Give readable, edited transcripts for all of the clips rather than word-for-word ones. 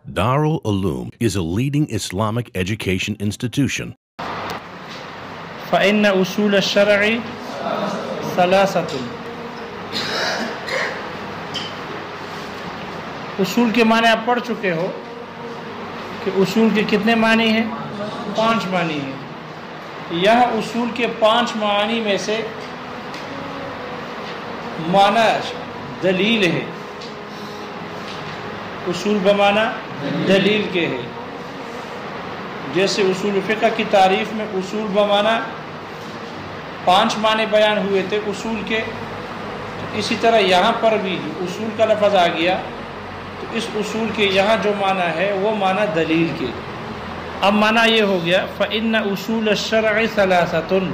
Darul Uloom is a leading Islamic education institution. فإن أصول الشرع ثلاثة. اصول کے معنی آپ پڑھ چکے ہو کہ اصول کے کتنے معنی ہیں؟ 5 معنی ہیں. یہاں اصول کے 5 معانی میں سے معنی دلیل ہے. اصول بمعنی دلیل کے ہے. جیسے اصول فقہ کی تعریف میں اصول بمعنی 5 معنی بیان ہوئے تھے اصول کے، تو اسی طرح یہاں پر بھی اصول کا لفظ آ گیا تو اس اصول کے یہاں جو معنی ہے وہ معنی دلیل کے. اب معنی یہ ہو گیا فإن اصول الشرع ثلاثة.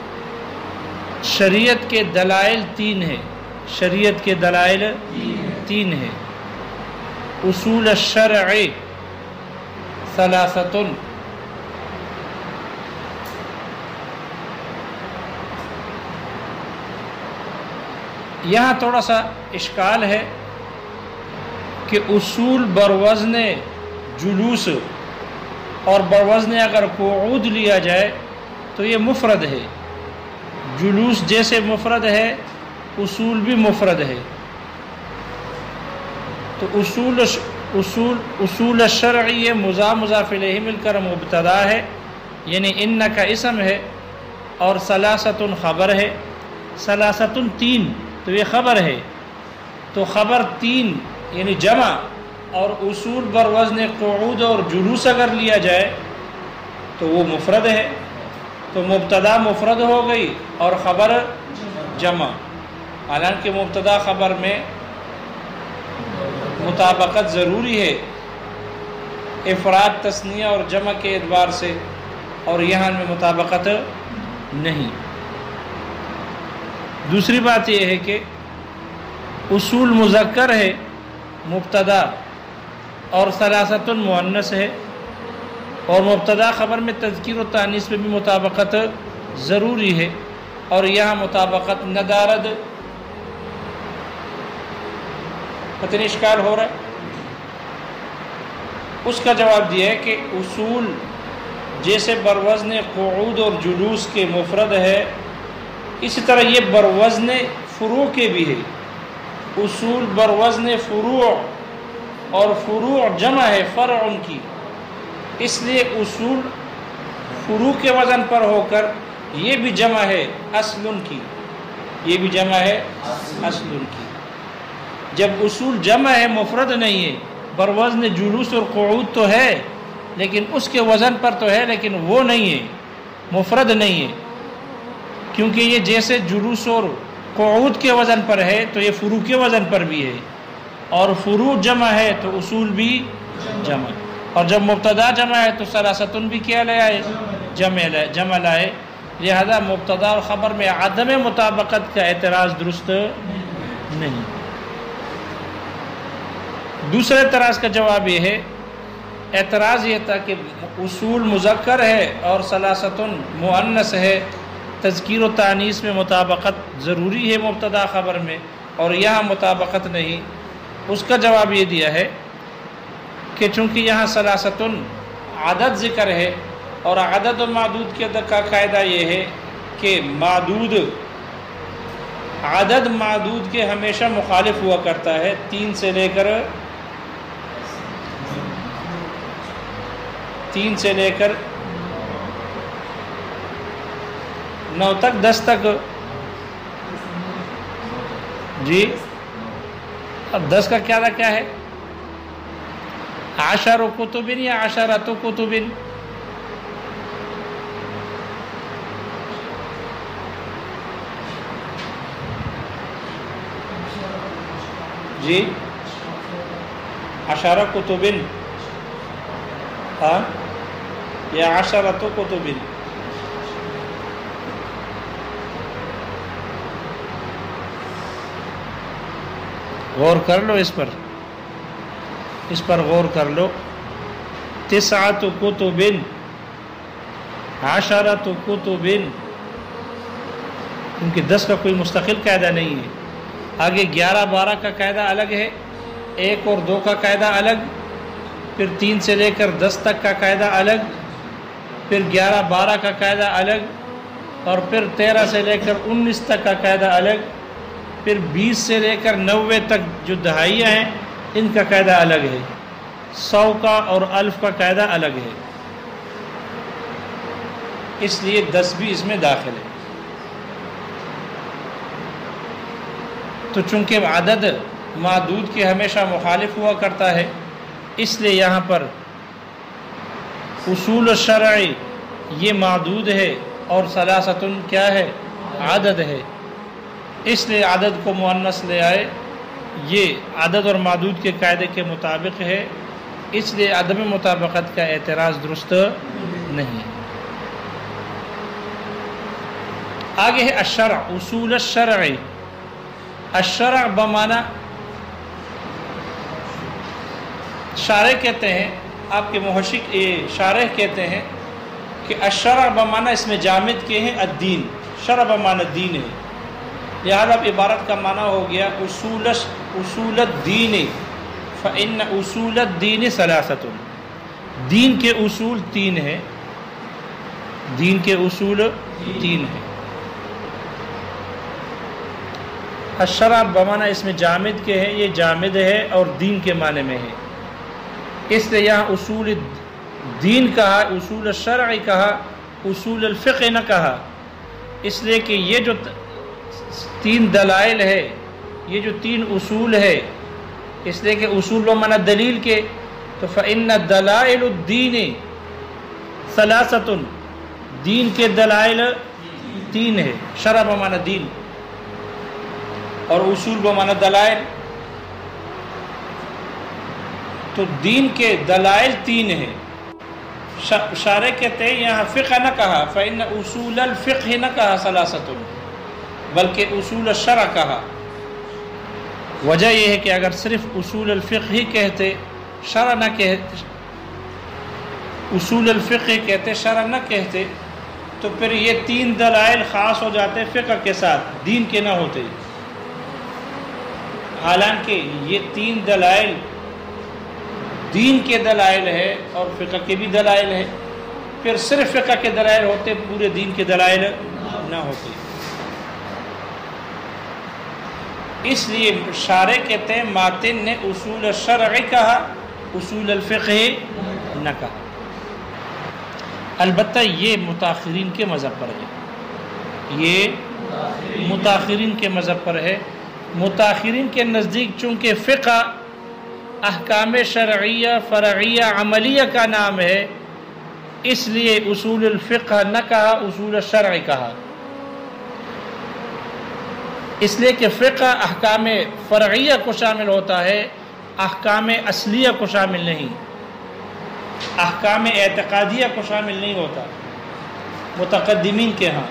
شریعت کے دلائل 3 ہیں. شریعت کے دلائل 3 ہیں. اصول الشرع ثلاثة. یہاں تھوڑا سا اشکال ہے کہ اصول بروزن جلوس اور بروزن اگر قعود لیا جائے تو یہ مفرد ہے. جلوس جیسے مفرد ہے اصول بھی مفرد ہے. تو اصول الشرع یہ مضاف الیہ مل کر مبتدا ہے، یعنی ان کا اسم ہے، اور ثلاثۃ خبر ہے. ثلاثۃ 3 تو یہ خبر ہے، تو خبر 3 یعنی جمع، اور اصول بر وزن قعود اور جلوس اگر لیا جائے تو وہ مفرد ہے. تو مبتدا مفرد ہو گئی اور خبر جمع. حالانکہ مبتدا خبر میں مطابقت ضروری ہے افراد تثنیہ اور جمع کے اعتبار سے، اور یہاں میں مطابقت نہیں. دوسری بات یہ ہے کہ اصول مذکر ہے مبتدا اور ثلاثۃ مؤنث ہے، اور مبتدا خبر میں تذکیر و تانیث میں بھی مطابقت ضروری ہے، اور یہاں مطابقت نہ دارد. پتہ نہیں اشکال ہو رہا ہے؟ اس کا جواب دیا ہے کہ اصول جیسے بروزن قعود اور جلوس کے مفرد ہے، اسی طرح یہ بروزن فروع کے بھی ہے. اصول بروزن فروع، اور فروع جمع ہے فرع کی، اس لیے اصول فروع کے وزن پر ہو کر یہ بھی جمع ہے اصل کی. یہ بھی جمع ہے اصل کی. جب اصول جمع ہے مفرد نہیں ہے، بروزن جلوس اور قعود تو ہے لیکن اس کے وزن پر تو ہے، لیکن وہ نہیں ہے، مفرد نہیں ہے. کیونکہ یہ جیسے جلوس اور قعود کے وزن پر ہے تو یہ فروع کے وزن پر بھی ہے، اور فروع جمع ہے تو اصول بھی جمع. اور جب مبتدا جمع ہے تو ثلاثۃ بھی کیا لائے؟ جمع لائے. لہذا مبتدا اور خبر میں عدم مطابقت کا اعتراض درست نہیں. دوسرے اعتراض کا جواب یہ ہے، اعتراض یہ تھا کہ اصول مذکر ہے اور ثلاثۃ مؤنث ہے، تذکیر و تانیث میں مطابقت ضروری ہے مبتدا خبر میں، اور یہاں مطابقت نہیں. اس کا جواب یہ دیا ہے کہ چونکہ یہاں ثلاثۃ عدد ذکر ہے، اور عدد و معدود کے کا قاعدہ یہ ہے کہ معدود عدد معدود کے ہمیشہ مخالف ہوا کرتا ہے. 3 سے لے کر 9 تک 10 تک. جی اب 10 کا کیا ہے؟ 10 کتب یا 10 کتب؟ جی 10 کتب ہاں یا 10 کتب؟ غور کر لو اس پر غور کر لو. 9 کتب 10 کتب، کیونکہ 10 کا کوئی مستقل قاعدہ نہیں ہے. آگے 11 12 کا قاعدہ الگ ہے، 1 اور 2 کا قاعدہ الگ، پھر 3 سے لے کر 10 تک کا قاعدہ الگ، پھر 11 12 کا قاعدہ الگ، اور پھر 13 سے لے کر 19 تک کا قاعدہ الگ، پھر 20 سے لے کر 90 تک جو دہائیاں ہیں ان کا قاعدہ الگ ہے، 100 کا اور 1000 کا قاعدہ الگ ہے، اس لیے 10 بھی اس میں داخل ہے۔ تو چونکہ عدد معدود کے ہمیشہ مخالف ہوا کرتا ہے، اس لیے یہاں پر اصول الشرعی یہ معدود ہے اور ثلاثتن کیا ہے؟ عدد ہے، اس لیے عدد کو مؤنث لے آئے، یہ عدد اور معدود کے قاعدے کے مطابق ہے، اس لیے عدم مطابقت کا اعتراض درست نہیں۔ آگے ہے الشرع، اصول الشرعی۔ الشرع بمعنی، شارح کہتے ہیں، آپ کے محشق شارح کہتے ہیں کہ الشرع بمعنی اس میں جامد کے ہیں الدین، شرع بمعنی دین ہے، لہذا اب عبارت کا معنی ہو گیا اصول الدین، فإن اصول الدین ثلاثۃ، دین کے اصول 3 ہیں، دین کے اصول 3 ہیں۔ الشرع بمعنی اس میں جامد کے ہیں، یہ جامد ہے اور دین کے معنی میں ہے، اس لیے یہاں اصول دین کہا، اصول الشرع کہا، اصول الفقہ نہ کہا، اس لیے کہ یہ جو 3 دلائل ہے، یہ جو 3 اصول ہے، اس لیے کہ اصول بمعنی دلیل کے، تو فإن دلائل الدین ثلاثۃ، دین کے دلائل 3 ہے، شرع بمعنی دین اور اصول بمعنی دلائل، تو دین کے دلائل 3 ہیں۔ شارح کہتے ہیں یہاں فقہ نہ کہا، فإن اصول الفقہ نہ کہا ثلاثۃ، بلکہ اصول الشرع کہا۔ وجہ یہ ہے کہ اگر صرف اصول الفقہ ہی کہتے، شرع نہ کہتے، اصول الفقہ کہتے شرع نہ کہتے، تو پھر یہ 3 دلائل خاص ہو جاتے فقہ کے ساتھ، دین کے نہ ہوتے، حالانکہ یہ 3 دلائل دین کے دلائل ہے اور فقہ کے بھی دلائل ہے، پھر صرف فقہ کے دلائل ہوتے، پورے دین کے دلائل نہ ہوتے، اس لیے شارح کہتے ہیں ماتن نے اصول الشرع کہا، اصول الفقہ نہ کہا۔ البتہ یہ متاخرین کے مذہب پر ہے، یہ متاخرین کے مذہب پر ہے، متاخرین کے نزدیک چونکہ فقہ احکام شرعیہ فرعیہ عملیہ کا نام ہے، اس لیے اصول الفقہ نہ کہا، اصول الشرع کہا، اس لیے کہ فقہ احکام فرعیہ کو شامل ہوتا ہے، احکام اصلیہ کو شامل نہیں، احکام اعتقادیہ کو شامل نہیں ہوتا متقدمین کے ہاں،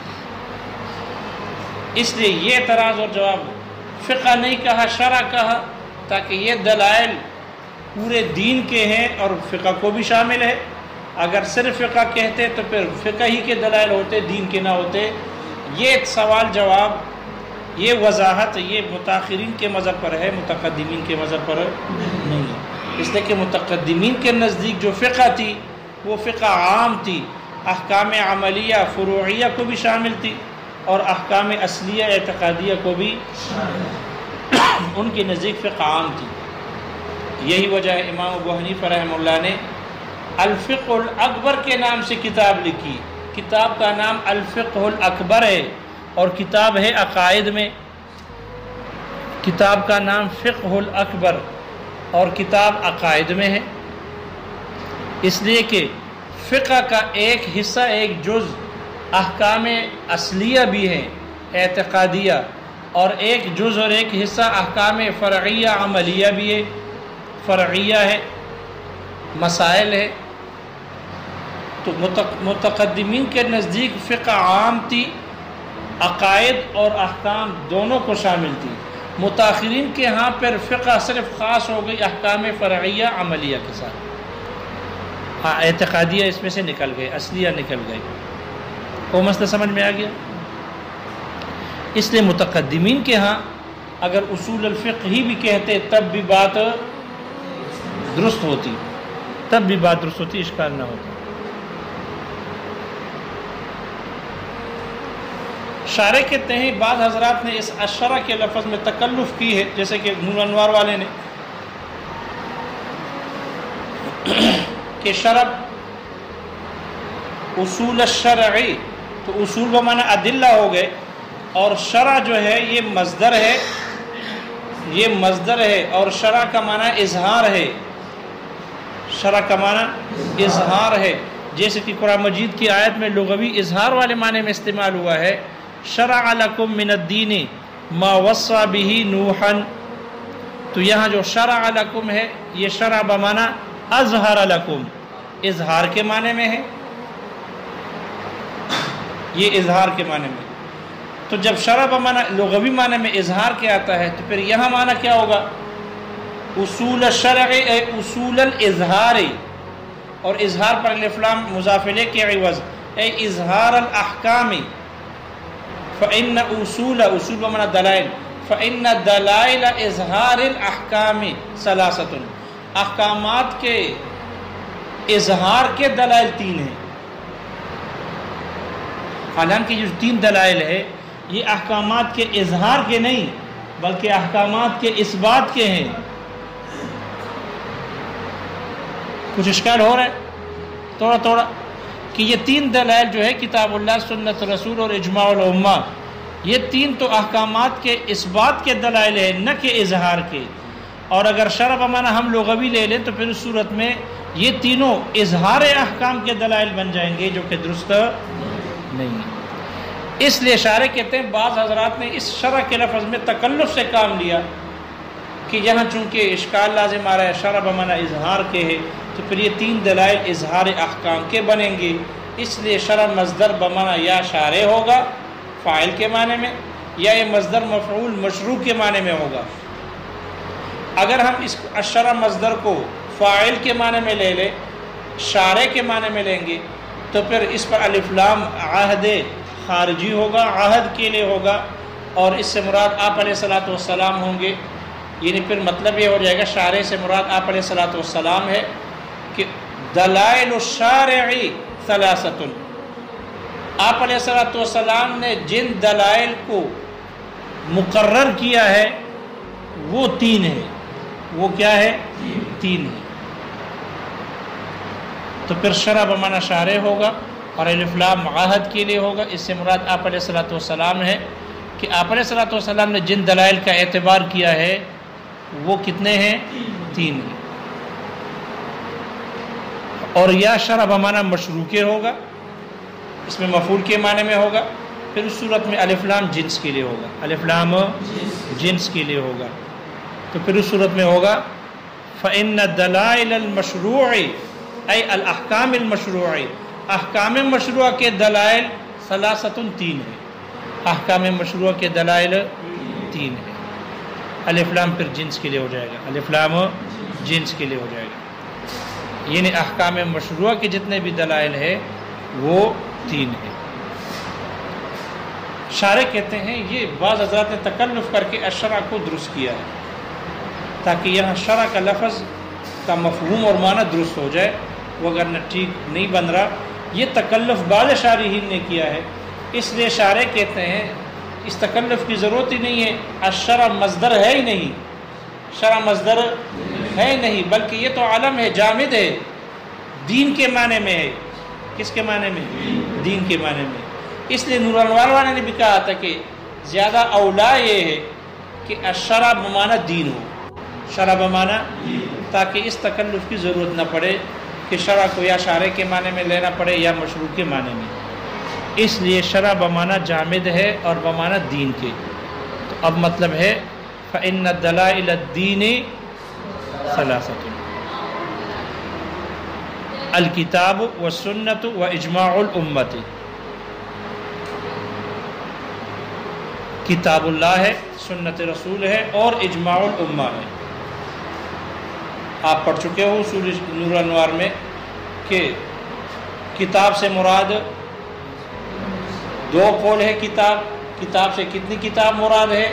اس لیے یہ اعتراض اور جواب، فقہ نہیں کہا شرع کہا، تاکہ یہ دلائل پورے دین کے ہیں اور فقہ کو بھی شامل ہے، اگر صرف فقہ کہتے تو پھر فقہ ہی کے دلائل ہوتے، دین کے نہ ہوتے۔ یہ سوال جواب، یہ وضاحت یہ متاخرین کے مذہب پر ہے، متقدمین کے مذہب پر نہیں ہے، اس لیے کہ متقدمین کے نزدیک جو فقہ تھی وہ فقہ عام تھی، احکام عملیہ فروعیہ کو بھی شامل تھی اور احکام اصلیہ اعتقادیہ کو بھی ان کے نزدیک فقہ عام تھی۔ یہی وجہ ہے امام ابو حنیفہ رحمہ اللہ نے الفقہ الاکبر کے نام سے کتاب لکھی، کتاب کا نام الفقہ الاکبر ہے اور کتاب ہے عقائد میں، کتاب کا نام فقہ الاکبر اور کتاب عقائد میں ہے، اس لیے کہ فقہ کا ایک حصہ ایک جز احکام اصلیہ بھی ہیں اعتقادیہ، اور ایک جز اور ایک حصہ احکام فرعیہ عملیہ بھی ہے، فرعیہ ہے، مسائل ہے۔ تو متقدمین کے نزدیک فقہ عام تھی، عقائد اور احکام دونوں کو شامل تھی، متاخرین کے ہاں پر فقہ صرف خاص ہو گئی احکام فرعیہ عملیہ کے ساتھ، ہاں اعتقادیہ اس میں سے نکل گئے، اصلیہ نکل گئے۔ وہ مسئلہ سمجھ میں آ گیا؟ اس لیے متقدمین کے ہاں اگر اصول الفقہ ہی بھی کہتے تب بھی بات درست ہوتی، تب بھی بات درست ہوتی، اشکال نہ ہوتا۔ شارح کہتے ہیں بعض حضرات نے اس اشرع کے لفظ میں تکلف کی ہے، جیسے کہ نور انوار والے نے، کہ شرع اصول الشرعی، تو اصول بمعنی ادلہ ہو گئے، اور شرع جو ہے یہ مصدر ہے، یہ مصدر ہے، اور شرع کا معنی اظہار ہے، شرع کا معنی اظہار ہے، جیسے کہ قرآن مجید کی آیت میں لغوی اظہار والے معنی میں استعمال ہوا ہے، شرع لکم من الدین ما وصى به نوحا، تو یہاں جو شرع لکم ہے یہ شرع بمعنی اظہر لکم، اظہار کے معنی میں ہے، یہ اظہار کے معنی میں۔ تو جب شرع بمعنی لغوی معنی میں اظہار کے آتا ہے تو پھر یہاں معنی کیا ہوگا؟ اصول الشرع اے اصول الاظہار، اور اظہار پر الف لام مضاف الیہ کے عوض اے اظہار الاحکام، فإن اصول بمعنی دلائل، فإن دلائل اظہار الاحکام ثلاثۃ، احکامات کے اظہار کے دلائل تین ہیں۔ حالانکہ جو تین دلائل ہے یہ احکامات کے اظہار کے نہیں بلکہ احکامات کے اثبات کے ہیں۔ کچھ اشکال ہو رہا ہے تھوڑا تھوڑا، کہ یہ تین دلائل جو ہے کتاب اللہ، سنت رسول اور اجماع الامہ، یہ تین تو احکامات کے اثبات کے دلائل ہیں نہ کہ اظہار کے۔ اور اگر شرع بمعنی ہم لغوی لے لیں تو پھر اس صورت میں یہ تینوں اظہار احکام کے دلائل بن جائیں گے، جو کہ درست نہیں ہے۔ اس لیے شارح کہتے ہیں بعض حضرات نے اس شرع کے لفظ میں تکلف سے کام لیا کہ یہاں چونکہ اشکال لازم آ رہا ہے شرع بمعنی اظہار کے ہے، تو پھر یہ تین دلائل اظہار احکام کے بنیں گے، اس لیے شرع مصدر بمعنی یا شارع ہوگا فاعل کے معنی میں، یا یہ مصدر مفعول مشروع کے معنی میں ہوگا۔ اگر ہم اس الشرع مصدر کو فاعل کے معنی میں لے لیں، شارع کے معنی میں لیں گے، تو پھر اس پر الف لام عہد خارجی ہوگا، عہد کے لیے ہوگا، اور اس سے مراد آپ علیہ الصلوۃ والسلام ہوں گے۔ یعنی پھر مطلب یہ ہو جائے گا شارع سے مراد آپ علیہ الصلوۃ والسلام ہے، کہ دلائل الشارع ثلاثۃ، آپ علیہ الصلوۃ والسلام نے جن دلائل کو مقرر کیا ہے وہ تین ہے، وہ کیا ہے؟ تین ہے۔ تو پھر شرع بمعنی شارع ہوگا اور الف لام عہد کے لیے ہوگا، اس سے مراد آپ علیہ الصلوۃ والسلام ہے، کہ آپ علیہ الصلوۃ والسلام نے جن دلائل کا اعتبار کیا ہے وہ کتنے ہیں؟ تین ہیں۔ اور یا شرع بمعنی مشروع کے ہوگا، اس میں مفعول کے معنی میں ہوگا، پھر اس صورت میں الف لام جنس کے لیے ہوگا، الف لام جنس کے لیے ہوگا، تو پھر اس صورت میں ہوگا فإن دلائل المشروع ای الاحکام المشروع، احکام مشروع کے دلائل ثلاثۃ تین ہیں، احکام مشروع کے دلائل تین ہیں۔ الف لام پھر جنس کے لیے ہو جائے گا، الف لام جنس کے لیے ہو جائے گا، یعنی احکام مشروع کے جتنے بھی دلائل ہیں وہ تین ہیں۔ شارح کہتے ہیں یہ بعض حضرات نے تکلف کر کے الشرع کو درست کیا ہے تاکہ یہاں شرع کا لفظ کا مفہوم اور معنی درست ہو جائے، وہ اگر نہ ٹھیک نہیں بن رہا، یہ تکلف بعض شارحین نے کیا ہے، اس لیے شارح کہتے ہیں اس تکلف کی ضرورت ہی نہیں ہے، الشرع مصدر ہے ہی نہیں، شرع مصدر ہے ہی نہیں، بلکہ یہ تو علم ہے، جامد ہے، دین کے معنی میں ہے۔ کس کے معنی میں؟ دین کے معنی میں۔ اس لیے نور انوار والے نے بھی کہا تھا کہ زیادہ اولا یہ ہے کہ الشرع بمعنی دین ہو، شرع بمعنی، تاکہ اس تکلف کی ضرورت نہ پڑے کہ شرع کو یا شارع کے معنی میں لینا پڑے یا مشروع کے معنی میں۔ اس لیے شرع بمعنی جامد ہے اور بمعنی دین کے۔ تو اب مطلب ہے فإن دلائل الدین ثلاثۃ، الکتاب والسنت واجماع الامت، کتاب اللہ ہے، سنت رسول ہے اور اجماع الامہ ہے۔ آپ پڑھ چکے ہو اصول نور انوار میں کہ کتاب سے مراد دو قول ہے، کتاب سے کتنی کتاب مراد ہے؟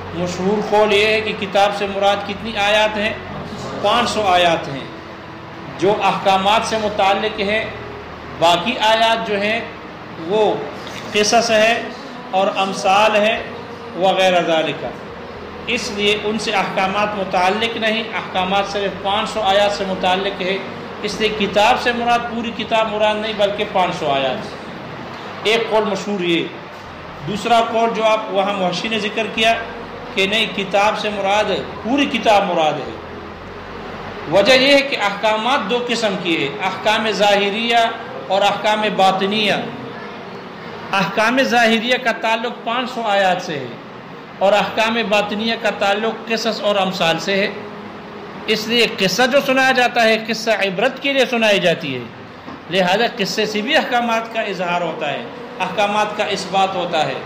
مشہور قول یہ ہے کہ کتاب سے مراد کتنی آیات ہیں؟ 500 آیات ہیں۔ جو احکامات سے متعلق ہے، باقی آیات جو ہیں وہ قصص ہے اور امثال ہے وغیرہ ذالک، اس لیے ان سے احکامات متعلق نہیں، احکامات صرف 500 آیات سے متعلق ہے، اس لیے کتاب سے مراد پوری کتاب مراد نہیں بلکہ 500 آیات۔ ایک قول مشہور یہ۔ دوسرا قول جو آپ وہاں محشی نے ذکر کیا کہ نہیں، کتاب سے مراد پوری کتاب مراد ہے۔ وجہ یہ ہے کہ احکامات دو قسم کی ہے، احکام ظاہریہ اور احکام باطنیہ۔ احکام ظاہریہ کا تعلق 500 آیات سے ہے اور احکام باطنیہ کا تعلق قصص اور امثال سے ہے۔ اس لیے قصہ جو سنایا جاتا ہے قصہ عبرت کے لیے سنائی جاتی ہے، لہذا قصے سے بھی احکامات کا اظہار ہوتا ہے، احکامات کا اثبات ہوتا ہے۔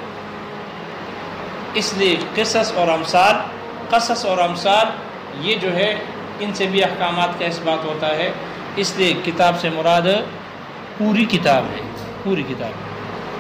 اس لیے قصص اور امثال یہ جو ہے ان سے بھی احکامات کا اثبات ہوتا ہے، اس لیے کتاب سے مراد پوری کتاب ہے، پوری کتاب ہے۔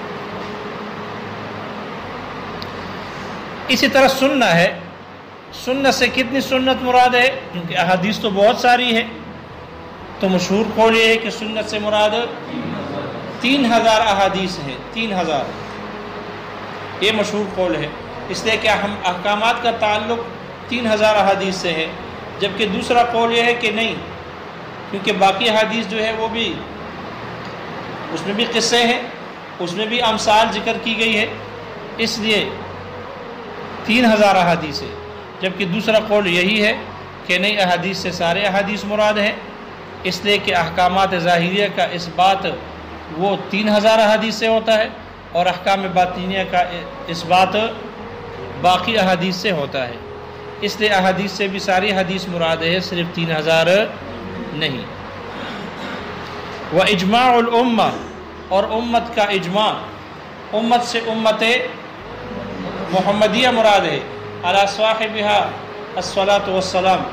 اسی طرح سنت ہے، سنت سے کتنی سنت مراد ہے؟ کیونکہ احادیث تو بہت ساری ہے، تو مشہور قول یہ ہے کہ سنت سے مراد 3000 احادیث ہیں، 3000، یہ مشہور قول ہے، اس لیے کہ ہم احکامات کا تعلق 3000 احادیث سے ہے، جبکہ دوسرا قول یہ ہے کہ نہیں، کیونکہ باقی احادیث جو ہے وہ بھی اس میں بھی قصے ہیں، اس میں بھی امثال ذکر کی گئی ہے، اس لیے 3000 احادیث ہے، جبکہ دوسرا قول یہی ہے کہ نہیں، احادیث سے سارے احادیث مراد ہیں، اس لیے کہ احکامات ظاہریہ کا اثبات وہ 3000 احادیث سے ہوتا ہے اور احکام باطنیہ کا اثبات باقی احادیث سے ہوتا ہے، اس لیے احادیث سے بھی ساری حدیث مراد ہے، صرف 3000 نہیں۔ وَإِجْمَاعُ الْأُمَّةِ، اور امت کا اجماع، امت سے امت محمدیہ مراد ہے، علی صاحبها الصلاۃ والسلام،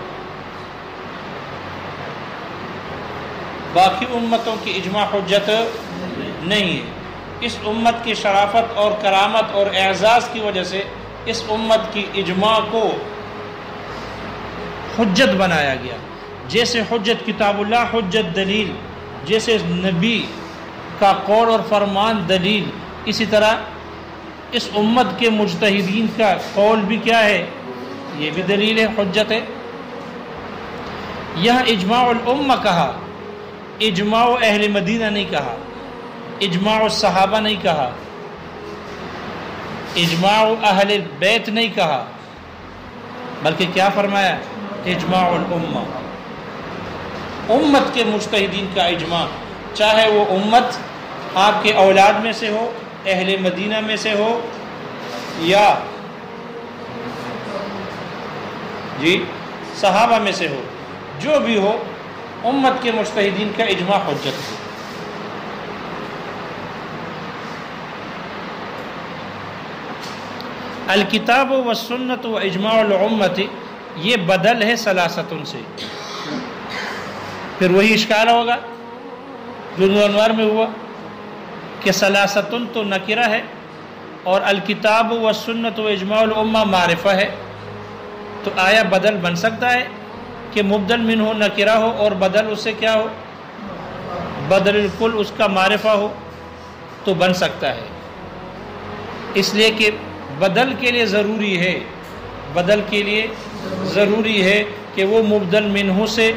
باقی امتوں کی اجماع حجت نہیں ہے۔ اس امت کی شرافت اور کرامت اور اعزاز کی وجہ سے اس امت کی اجماع کو حجت بنایا گیا، جیسے حجت کتاب اللہ حجت دلیل، جیسے نبی کا قول اور فرمان دلیل، اسی طرح اس امت کے مجتہدین کا قول بھی کیا ہے؟ یہ بھی دلیل ہے، حجت ہے۔ یہاں اجماع الامہ کہا، اجماع اہل مدینہ نہیں کہا، اجماع الصحابہ نہیں کہا، اجماع اہل بیت نہیں کہا، بلکہ کیا فرمایا؟ اجماع الامہ، امت کے مجتہدین کا اجماع، چاہے وہ امت آپ کے اولاد میں سے ہو، اہل مدینہ میں سے ہو، یا صحابہ میں سے ہو، جو بھی ہو، امت کے مجتہدین کا اجماع حجت ہے۔ الکتاب والسنت و اجماع الامت، یہ بدل ہے ثلاثتن سے، پھر وہی اشکال ہوگا جو نور انوار میں ہوا کہ ثلاثتن تو نکرہ ہے اور الکتاب والسنت و اجماع الامہ معرفہ ہے، تو آیا بدل بن سکتا ہے کہ مبدل منہ نکرہ ہو اور بدل اس سے کیا ہو؟ بدل الکل اس کا معرفہ ہو، تو بن سکتا ہے، اس لیے کہ بدل کے لیے ضروری ہے، بدل کے لیے ضروری ہے کہ وہ مبدل منہ سے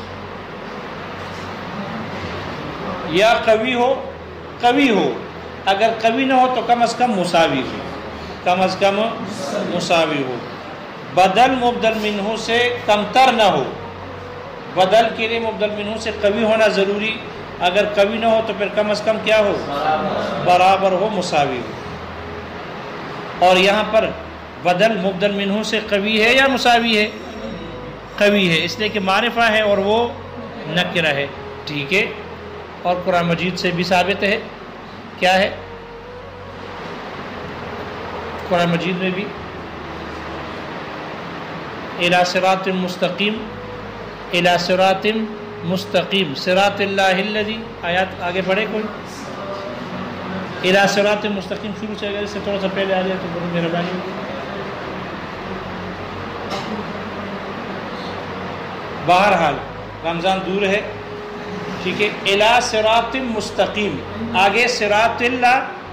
یا قوی ہو، اگر قوی نہ ہو تو کم از کم مساوی ہو، کم از کم مساوی ہو، بدل مبدل منہ سے کمتر نہ ہو، بدل کے لیے مبدل منہ سے قوی ہونا ضروری، اگر قوی نہ ہو تو پھر کم از کم کیا ہو؟ برابر ہو، مساوی ہو۔ اور یہاں پر بدل مبدل منہ سے قوی ہے یا مساوی ہے؟ قوی ہے، اس لیے کہ معرفہ ہے اور وہ نکرہ ہے، ٹھیک ہے۔ اور قرآن مجید سے بھی ثابت ہے، کیا ہے؟ قرآن مجید میں بھی الی صراط مستقیم، الی صراط مستقیم، صراط اللہ الذی، آیات آگے پڑھے کوئی؟ الی صراط مستقیم شروع سے، اگر اس سے تھوڑا سا پہلے آ جائے تو بڑی مہربانی ہوگی۔ بہرحال رمضان دور ہے، ٹھیک ہے. الی صراط مستقیم, آگے صراط اللہ,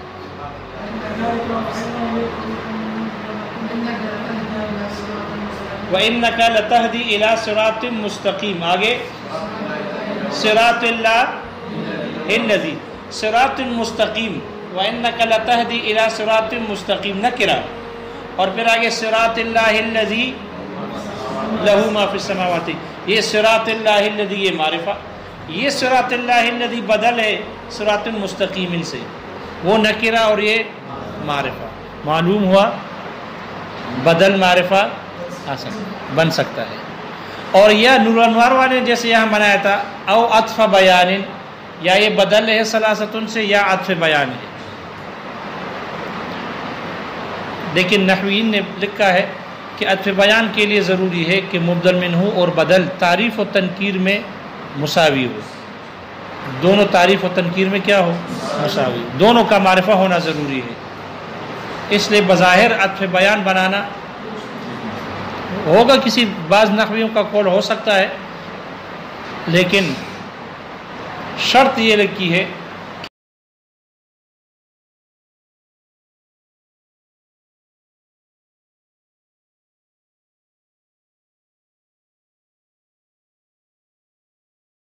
وَإِنَّكَ لَتَهْدِي إِلَى صِرَاطٍ مُسْتَقِيمٍ, آگے صراط اللہ الذی, صراط مستقیم, وَإِنَّكَ لَتَهْدِي إِلَى صِرَاطٍ مُسْتَقِيمٍ نکرہ, اور پھر آگے صراط اللہ الذی لہ ما فی السماوات, یہ صراط اللہ الذی یہ معرفہ, یہ صراط اللہ الذی بدل ہے صراط مستقیم سے, وہ نکرہ اور یہ معرفہ. معلوم ہوا بدل معرفہ بن سکتا ہے. اور یہ نور انوار والے جیسے یہاں بنایا تھا او عطف بیان, یا یہ بدل ہے ثلاثتن سے یا عطف بیان ہے. لیکن نحویین نے لکھا ہے کہ عطف بیان کے لیے ضروری ہے کہ مبدل منہ اور بدل تعریف و تنکیر میں مساوی ہو, دونوں تعریف و تنکیر میں کیا ہو, مساوی, دونوں کا معرفہ ہونا ضروری ہے. اس لیے بظاہر عطف بیان بنانا ہوگا, کسی بعض نحویوں کا قول ہو سکتا ہے, لیکن شرط یہ لکھی ہے